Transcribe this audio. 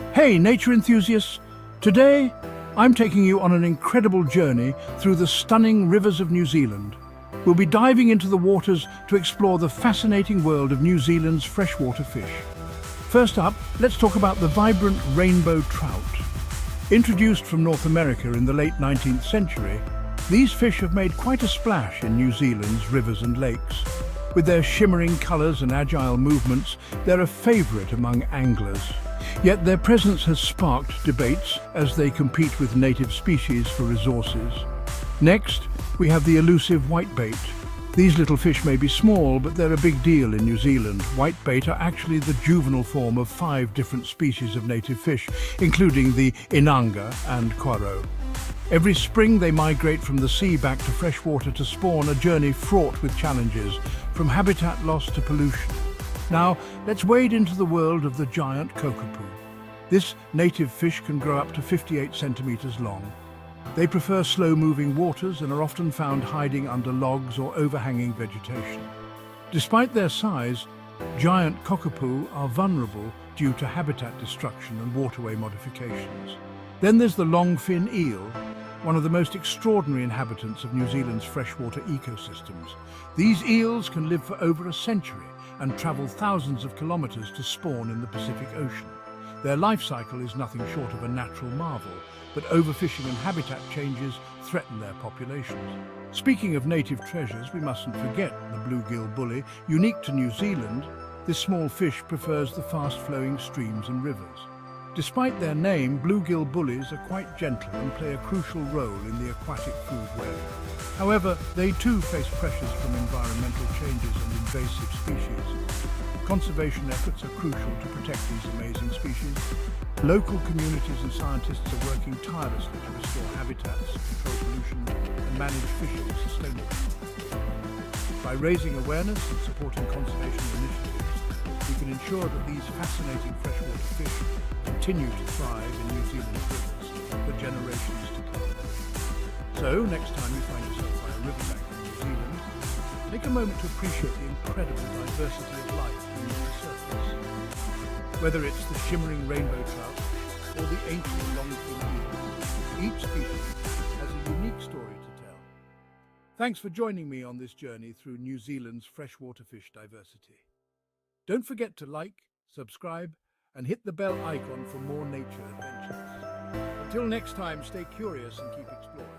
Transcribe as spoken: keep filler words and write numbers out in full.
Hey, nature enthusiasts! Today, I'm taking you on an incredible journey through the stunning rivers of New Zealand. We'll be diving into the waters to explore the fascinating world of New Zealand's freshwater fish. First up, let's talk about the vibrant rainbow trout. Introduced from North America in the late nineteenth century, these fish have made quite a splash in New Zealand's rivers and lakes. With their shimmering colours and agile movements, they're a favourite among anglers. Yet their presence has sparked debates as they compete with native species for resources. Next, we have the elusive whitebait. These little fish may be small, but they're a big deal in New Zealand. Whitebait are actually the juvenile form of five different species of native fish, including the inanga and quarro. Every spring they migrate from the sea back to freshwater to spawn, a journey fraught with challenges, from habitat loss to pollution. Now, let's wade into the world of the giant kokopu. This native fish can grow up to fifty-eight centimeters long. They prefer slow-moving waters and are often found hiding under logs or overhanging vegetation. Despite their size, giant kokopu are vulnerable due to habitat destruction and waterway modifications. Then there's the longfin eel, one of the most extraordinary inhabitants of New Zealand's freshwater ecosystems. These eels can live for over a century and travel thousands of kilometers to spawn in the Pacific Ocean. Their life cycle is nothing short of a natural marvel, but overfishing and habitat changes threaten their populations. Speaking of native treasures, we mustn't forget the bluegill bully. Unique to New Zealand, this small fish prefers the fast-flowing streams and rivers. Despite their name, bluegill bullies are quite gentle and play a crucial role in the aquatic food web. However, they too face pressures from environmental changes and invasive species. Conservation efforts are crucial to protect these amazing species. Local communities and scientists are working tirelessly to restore habitats, control pollution, and manage fishing sustainably. By raising awareness and supporting conservation initiatives, we can ensure that these fascinating freshwater fish continue to thrive in New Zealand's rivers for generations to come. So, next time you find yourself by a riverbank in New Zealand, take a moment to appreciate the incredible diversity of life beneath the surface. Whether it's the shimmering rainbow trout or the ancient longfin eel, each species has a unique story to tell. Thanks for joining me on this journey through New Zealand's freshwater fish diversity. Don't forget to like, subscribe, and hit the bell icon for more nature adventures. Until next time, stay curious and keep exploring.